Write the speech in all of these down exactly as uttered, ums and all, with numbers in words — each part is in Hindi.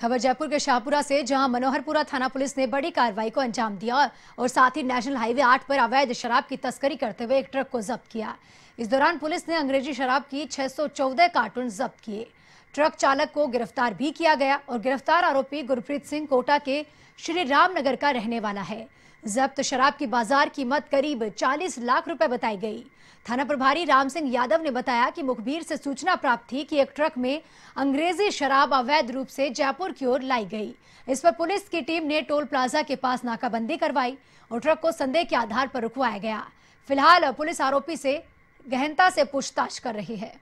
खबर जयपुर के शाहपुरा से, जहां मनोहरपुरा थाना पुलिस ने बड़ी कार्रवाई को अंजाम दिया और साथ ही नेशनल हाईवे आठ पर अवैध शराब की तस्करी करते हुए एक ट्रक को जब्त किया। इस दौरान पुलिस ने अंग्रेजी शराब की छह सौ चौदह कार्टून जब्त किए। ट्रक चालक को गिरफ्तार भी किया गया और गिरफ्तार आरोपी गुरप्रीत सिंह कोटा के श्री रामनगर का रहने वाला है। जब्त शराब की बाजार कीमत करीब चालीस लाख रुपए बताई गई। थाना प्रभारी राम सिंह यादव ने बताया कि मुखबिर से सूचना प्राप्त थी कि एक ट्रक में अंग्रेजी शराब अवैध रूप से जयपुर की ओर लाई गई। इस पर पुलिस की टीम ने टोल प्लाजा के पास नाकाबंदी करवाई और ट्रक को संदेह के आधार पर रुकवाया गया। फिलहाल पुलिस आरोपी से गहनता से पूछताछ कर रही है।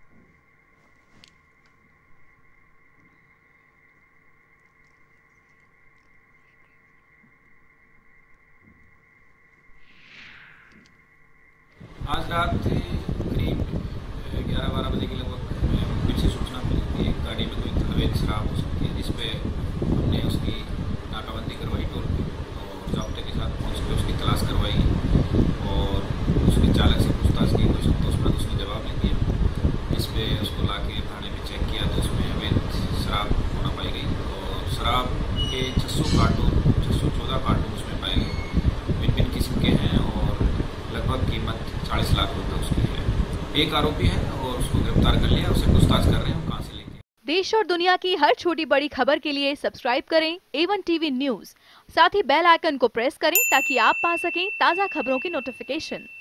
आज रात करीब ग्यारह बारह बजे के लगभग फिर से सूचना मिली कि एक गाड़ी में कोई अवैध शराब हो सकती है, जिस पे हमने उसकी नाकाबंदी करवाई टोल पे और जब्ते के साथ पहुंच के उसकी तलाश करवाई और उसके चालक से पूछताछ की। कोई संतोष पर उसने जवाब नहीं दिया। इस पे उसको ला के थाने में चेक किया तो उसमें अवैध शराब होना पाई गई और शराब के छः सौ कार्टून छः सौ चौदह कार्टून उसमें पाए गए। भिन्न भिन्न किस्म के हैं और लगभग कीमत चालीस लाख रुपए उसकी है। एक आरोपी है और उसको गिरफ्तार कर लिया, उसे पूछताछ कर रहे हैं कहां से लेके। देश और दुनिया की हर छोटी बड़ी खबर के लिए सब्सक्राइब करें ए वन टीवी न्यूज। साथ ही बेल आइकन को प्रेस करें ताकि आप पा सकें ताज़ा खबरों की नोटिफिकेशन।